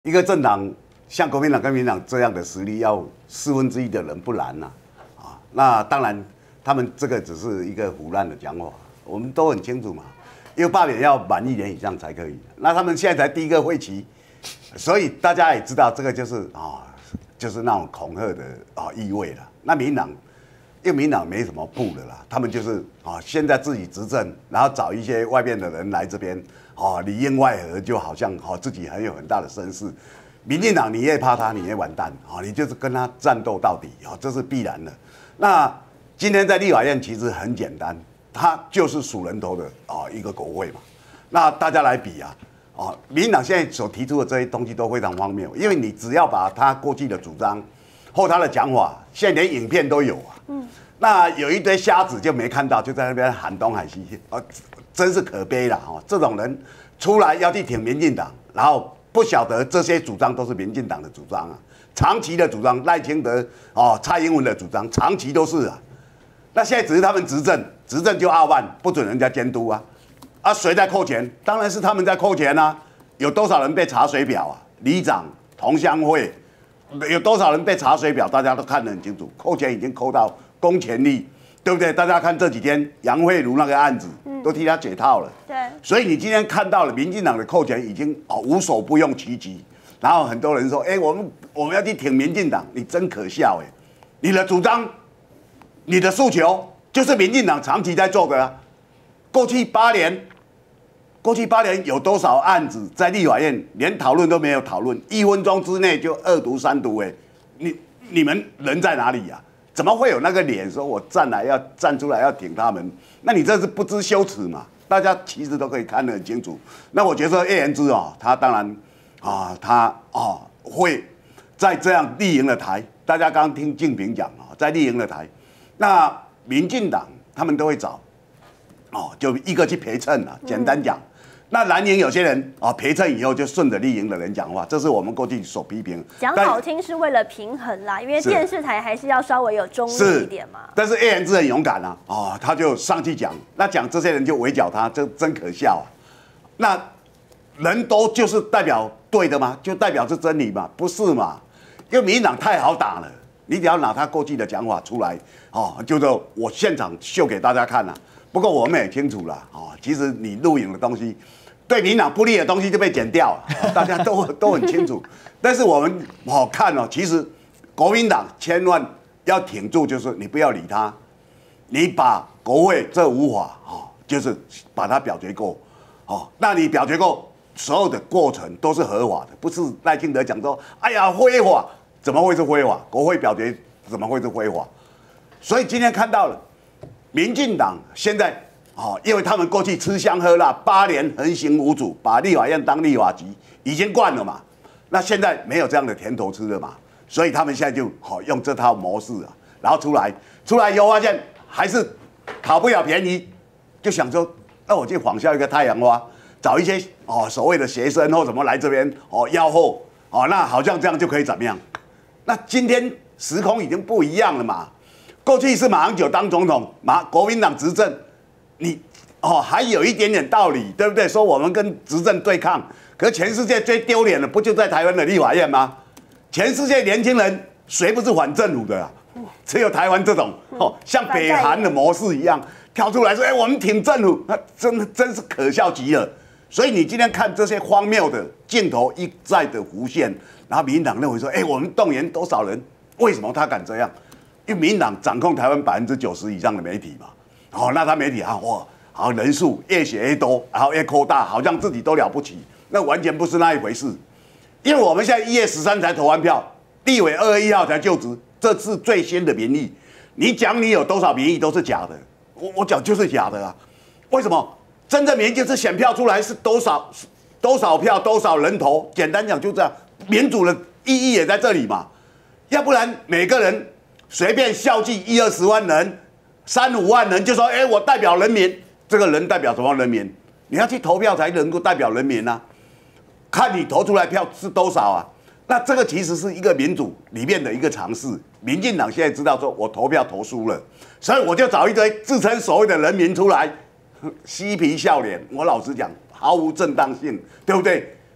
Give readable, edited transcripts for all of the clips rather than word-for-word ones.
一个政党像国民党跟民进党这样的实力，要1/4的人不难呐，那当然他们这个只是一个胡乱的讲法，我们都很清楚嘛，因为罢免要满1年以上才可以，那他们现在才第一个会期，所以大家也知道这个就是就是那种恐吓的意味了。那民进党，因为民进党没什么布的啦，他们就是现在自己执政，然后找一些外面的人来这边，里应外合，就好像自己很大的声势。民进党你也怕他，你也完蛋，你就是跟他战斗到底，这是必然的。那今天在立法院其实很简单，他就是数人头的一个国会嘛。那大家来比啊。民进党现在所提出的这些东西都非常荒谬，因为你只要把他过去的主张或他的讲法，现在连影片都有啊。那有一堆瞎子就没看到，就在那边喊东喊西，真是可悲了这种人出来要去挺民进党，然后不晓得这些主张都是民进党的主张啊，长期的主张，赖清德蔡英文的主张，长期都是啊。那现在只是他们执政就傲慢，不准人家监督啊。谁在扣钱？当然是他们在扣钱啊！有多少人被查水表啊？里长、同乡会，有多少人被查水表？大家都看得很清楚，扣钱已经扣到公权力，对不对？大家看这几天杨慧茹那个案子，都替他解套了。 对。 所以你今天看到了民进党的扣钱已经无所不用其极，然后很多人说：“我们要去挺民进党，你真可笑哎！你的主张、你的诉求就是民进党长期在做的啊。过去8年有多少案子在立法院连讨论都没有讨论，1分钟之内就2读3读哎，你们人在哪里呀？怎么会有那个脸说我站出来要挺他们？那你这是不知羞耻嘛？大家其实都可以看得很清楚。那我觉得叶元之他当然他会在这样立营的台，大家刚刚听敬平讲在立营的台，那民进党他们都会找。就一个去陪衬啊，简单讲。那蓝营有些人陪衬以后就顺着绿营的人讲话，这是我们过去所批评。 讲好听是为了平衡啦，因为电视台还是要稍微有中立一点嘛。 但是叶元之很勇敢他就上去讲，那讲这些人就围剿他，这真可笑啊。那人都就是代表对的吗？就代表是真理吗？不是嘛？因为民进党太好打了，你只要拿他过去的讲法出来就是我现场秀给大家看了。不过我们也清楚了其实你录影的东西，对民进党不利的东西就被剪掉了，大家都很清楚。但是我们看其实国民党千万要挺住，就是你不要理他，你把国会这5法就是把它表决过那你表决过，所有的过程都是合法的，不是赖清德讲说，哎呀非法，怎么会是非法？国会表决怎么会是非法？所以今天看到了。民进党现在因为他们过去吃香喝辣，8年横行无阻，把立法院当立法局，已经惯了嘛。那现在没有这样的甜头吃了嘛，所以他们现在就用这套模式然后出来以后发现还是讨不了便宜，就想说，那我就仿效一个太阳花，找一些所谓的学生或什么来这边吆喝那好像这样就可以怎么样？那今天时空已经不一样了嘛。过去是马英九当总统，国民党执政，你还有一点点道理，对不对？说我们跟执政对抗，可是全世界最丢脸的不就在台湾的立法院吗？全世界年轻人谁不是反政府的只有台湾这种像北韩的模式一样跳出来说，我们挺政府，真是可笑极了。所以你今天看这些荒谬的镜头一再的浮现，然后民进党认为说，我们动员多少人？为什么他敢这样？因为民进党掌控台湾90%以上的媒体嘛，那他媒体人数越写越多，然后越扩大，好像自己都了不起，那完全不是那一回事。因为我们现在1月13才投完票，立委2月1号才就职，这是最新的民意。你讲你有多少民意都是假的，我讲就是假的啊。为什么？真正民意就是选票出来是多少票多少人投，简单讲就这样。民主的意义也在这里嘛，要不然每个人。随便校际20-20万人，3-5万人就说，我代表人民，这个人代表什么人民？你要去投票才能够代表人民啊，看你投出来票是多少啊？那这个其实是一个民主里面的一个尝试。民进党现在知道说我投票投输了，所以我就找一堆自称所谓的人民出来，嬉皮笑脸。我老实讲，毫无正当性，对不对？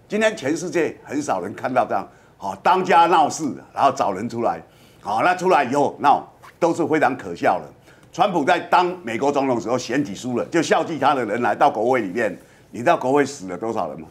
今天全世界很少人看到这样，当家闹事，然后找人出来，那出来以后闹都是非常可笑的。川普在当美国总统的时候选举输了，就效季他的人来到国会里面，你知道国会死了多少人吗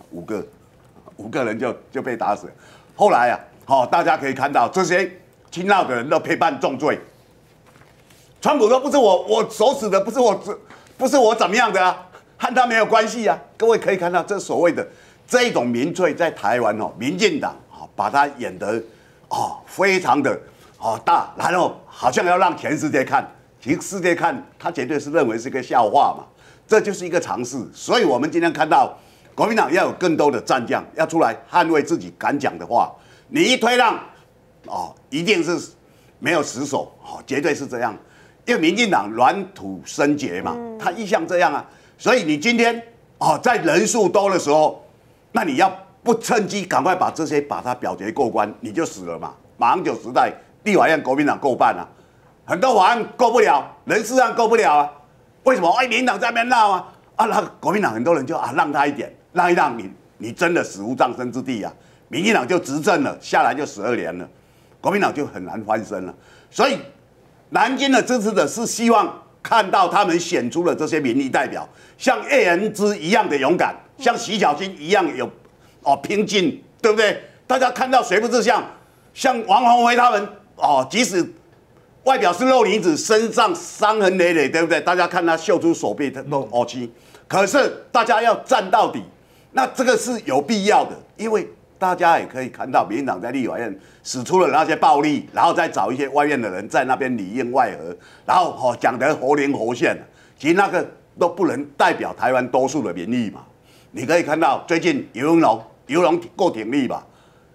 ？5个人就被打死了。后来大家可以看到这些亲闹的人都被判重罪。川普说不是我手死的，不是我怎么样的啊，和他没有关系啊。各位可以看到，这所谓的这种民粹在台湾民进党把它演得非常的大，然后好像要让全世界看，其实世界看他绝对是认为是个笑话嘛，这就是一个常识。所以我们今天看到国民党要有更多的战将要出来捍卫自己敢讲的话，你一推让一定是没有死守，绝对是这样。因为民进党软土深结嘛，他一向这样啊，所以你今天在人数多的时候，那你要不趁机赶快把它表决过关，你就死了嘛。马英九时代立法院国民党过半啊，很多法案过不了，人事案过不了啊，为什么？民进党在那边闹啊，那国民党很多人就让他一点，让一让你真的死无葬身之地啊。民进党就执政了，下来就12年了，国民党就很难翻身了。所以南京的支持者是希望看到他们选出了这些民意代表，像叶元之一样的勇敢，像徐巧芯一样有拼劲，对不对？大家看到谁不是像王鸿薇他们即使外表是肉女子，身上伤痕累累，对不对？大家看他秀出手臂都OK，可是大家要站到底，那这个是有必要的，因为大家也可以看到，民进党在立法院使出了那些暴力，然后再找一些外面的人在那边里应外合，然后讲得活灵活现，其实那个都不能代表台湾多数的民意嘛。你可以看到最近游龙够挺立吧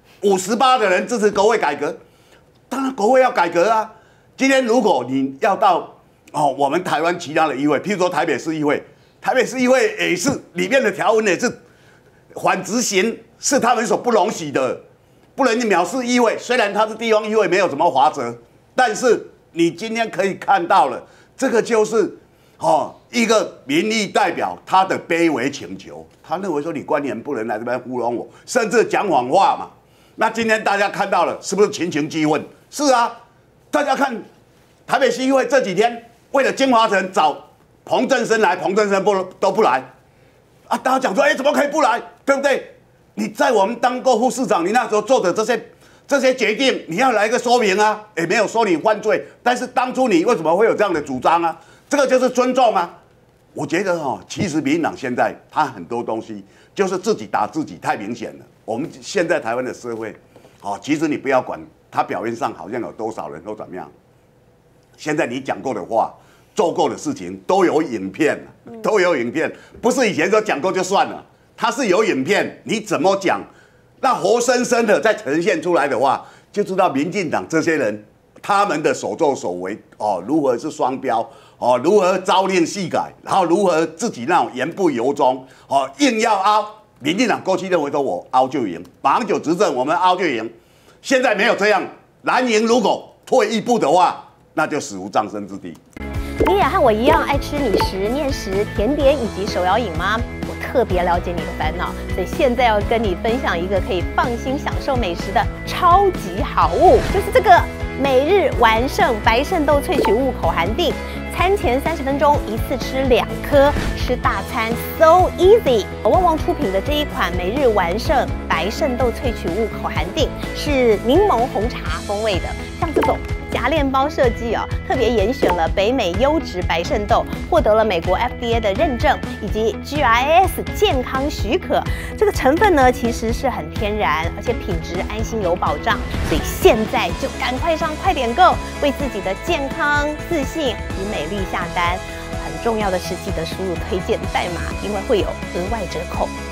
，58的人支持国会改革，当然国会要改革啊。今天如果你要到我们台湾其他的议会，譬如说台北市议会也是里面的条文也是反执行。是他们所不容许的，不能藐视议会。虽然它是地方议会，没有什么法则，但是你今天可以看到了，这个就是一个民意代表他的卑微请求。他认为说你官员不能来这边糊弄我，甚至讲谎话嘛。那今天大家看到了，是不是群情激愤？是啊，大家看台北市议会这几天为了金华城找彭正生来，彭正生都不来啊。大家讲说，怎么可以不来？对不对？你在我们当过副市长，你那时候做的这些决定，你要来一个说明啊！没有说你犯罪，但是当初你为什么会有这样的主张啊？这个就是尊重啊！我觉得其实民进党现在他很多东西就是自己打自己，太明显了。我们现在台湾的社会，其实你不要管他表面上好像有多少人都怎么样，现在你讲过的话、做过的事情都有影片，不是以前说讲过就算了。它是有影片，你怎么讲？那活生生的再呈现出来的话，就知道民进党这些人他们的所作所为如何是双标如何朝令夕改，然后如何自己那种言不由衷硬要凹。民进党过去认为说我凹就赢，马英九执政我们凹就赢，现在没有这样。蓝营如果退一步的话，那就死无葬身之地。 你也和我一样爱吃米食、面食、甜点以及手摇饮吗？我特别了解你的烦恼，所以现在要跟你分享一个可以放心享受美食的超级好物，就是这个每日完胜白肾豆萃取物口含锭。餐前30分钟一次吃2颗，吃大餐 so easy。旺旺出品的这一款每日完胜白肾豆萃取物口含锭是柠檬红茶风味的，像这种夹链包设计特别严选了北美优质白肾豆，获得了美国 FDA 的认证以及 GIS 健康许可。这个成分呢其实是很天然，而且品质安心有保障，所以现在就赶快上快点购，为自己的健康、自信与美丽下单。很重要的是记得输入推荐代码，因为会有额外折扣。